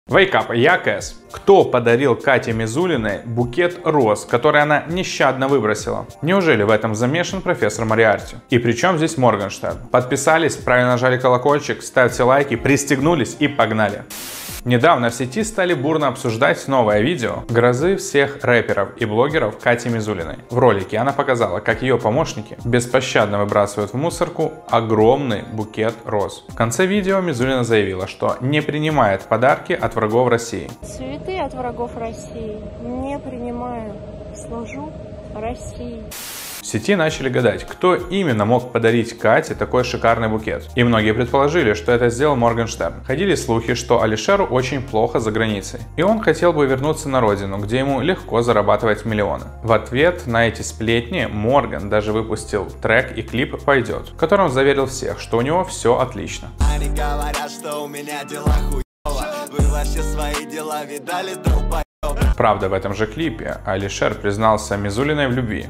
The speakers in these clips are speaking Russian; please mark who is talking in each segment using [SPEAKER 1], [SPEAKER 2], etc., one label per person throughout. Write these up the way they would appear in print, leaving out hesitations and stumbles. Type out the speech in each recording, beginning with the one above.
[SPEAKER 1] Вейкап, я Кэс. Кто подарил Кате Мизулиной букет роз, который она нещадно выбросила? Неужели в этом замешан профессор Мориарти? И при чем здесь Моргенштерн? Подписались, правильно нажали колокольчик, ставьте лайки, пристегнулись и погнали. Недавно в сети стали бурно обсуждать новое видео грозы всех рэперов и блогеров Кати Мизулиной. В ролике она показала, как ее помощники беспощадно выбрасывают в мусорку огромный букет роз. В конце видео Мизулина заявила, что не принимает подарки от врагов России.
[SPEAKER 2] Цветы от врагов России не принимаю. Служу России.
[SPEAKER 1] В сети начали гадать, кто именно мог подарить Кате такой шикарный букет. И многие предположили, что это сделал Моргенштерн. Ходили слухи, что Алишеру очень плохо за границей. И он хотел бы вернуться на родину, где ему легко зарабатывать миллионы. В ответ на эти сплетни Морган даже выпустил трек и клип «Пойдет», в котором заверил всех, что у него все отлично.
[SPEAKER 3] Они говорят, что у меня дела хуёво. Вы вообще свои дела видали, долбоёбы?
[SPEAKER 1] Правда, в этом же клипе Алишер признался Мизулиной в любви.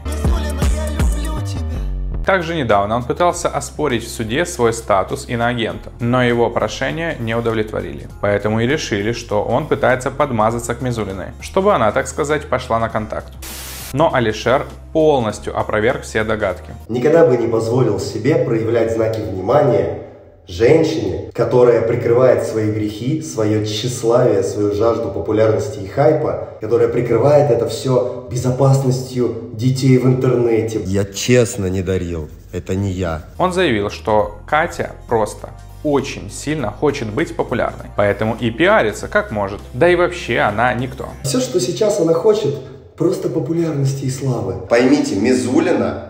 [SPEAKER 1] Также недавно он пытался оспорить в суде свой статус иноагента, но его прошения не удовлетворили. Поэтому и решили, что он пытается подмазаться к Мизулиной, чтобы она, так сказать, пошла на контакт. Но Алишер полностью опроверг все догадки.
[SPEAKER 4] Никогда бы не позволил себе проявлять знаки внимания женщине, которая прикрывает свои грехи, свое тщеславие, свою жажду популярности и хайпа, которая прикрывает это все безопасностью детей в интернете. Я честно не дарил, это не я.
[SPEAKER 1] Он заявил, что Катя просто очень сильно хочет быть популярной, поэтому и пиарится как может, да и вообще она никто.
[SPEAKER 4] Все, что сейчас она хочет, просто популярности и славы. Поймите, Мизулина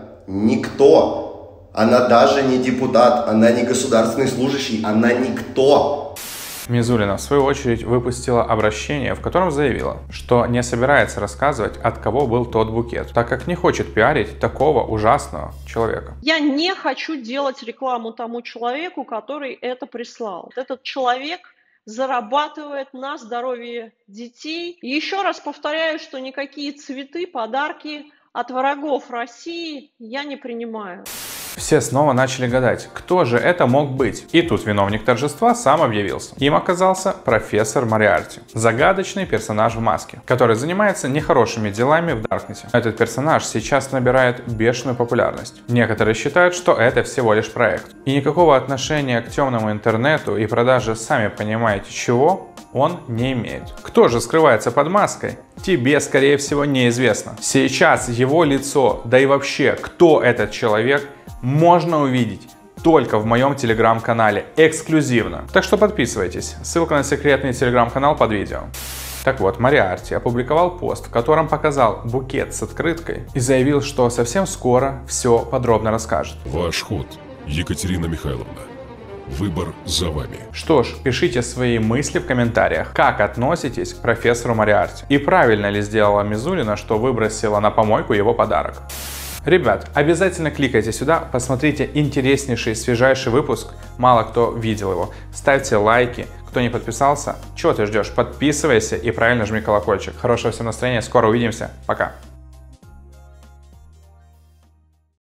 [SPEAKER 4] никто. Она даже не депутат, она не государственный служащий, она никто.
[SPEAKER 1] Мизулина, в свою очередь, выпустила обращение, в котором заявила, что не собирается рассказывать, от кого был тот букет, так как не хочет пиарить такого ужасного человека.
[SPEAKER 5] Я не хочу делать рекламу тому человеку, который это прислал. Этот человек зарабатывает на здоровье детей. И еще раз повторяю, что никакие цветы, подарки от врагов России я не принимаю.
[SPEAKER 1] Все снова начали гадать, кто же это мог быть. И тут виновник торжества сам объявился. Им оказался профессор Мориарти. Загадочный персонаж в маске, который занимается нехорошими делами в Даркнете. Этот персонаж сейчас набирает бешеную популярность. Некоторые считают, что это всего лишь проект. И никакого отношения к темному интернету и продаже сами понимаете чего он не имеет. Кто же скрывается под маской? Тебе, скорее всего, неизвестно. Сейчас его лицо, да и вообще, кто этот человек, можно увидеть только в моем телеграм-канале, эксклюзивно. Так что подписывайтесь, ссылка на секретный телеграм-канал под видео. Так вот, Мориарти опубликовал пост, в котором показал букет с открыткой и заявил, что совсем скоро все подробно расскажет.
[SPEAKER 6] Ваш ход, Екатерина Михайловна. Выбор за вами.
[SPEAKER 1] Что ж, пишите свои мысли в комментариях, как относитесь к профессору Мориарти. И правильно ли сделала Мизулина, что выбросила на помойку его подарок. Ребят, обязательно кликайте сюда, посмотрите интереснейший, свежайший выпуск. Мало кто видел его. Ставьте лайки. Кто не подписался, чего ты ждешь? Подписывайся и правильно жми колокольчик. Хорошего всем настроения, скоро увидимся. Пока.